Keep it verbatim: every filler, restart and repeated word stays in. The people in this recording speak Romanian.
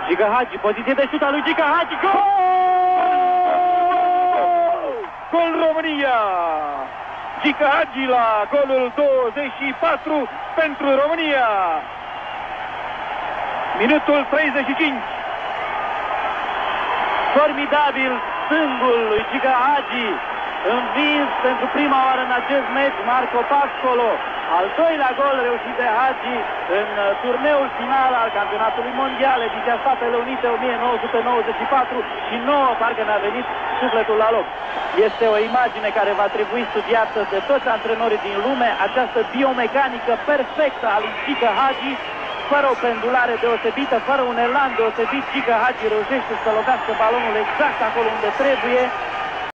Gică Hagi, poziție de șut a lui Gică Hagi, gol! Gol România! Gică Hagi la golul douăzeci și patru pentru România. Minutul treizeci și cinci. Formidabil stângul lui Gică Hagi, învins pentru prima oară în acest meci Marco Pascolo. Al doilea gol reușit de Hagi în turneul final al campionatului mondial, ediția Statele Unite o mie nouă sute nouăzeci și patru, și nouă parcă ne-a venit sufletul la loc. Este o imagine care va trebui studiată de toți antrenorii din lume, această biomecanică perfectă a lui Gică Hagi, fără o pendulare deosebită, fără un elan deosebit. Gică Hagi reușește să lovească balonul exact acolo unde trebuie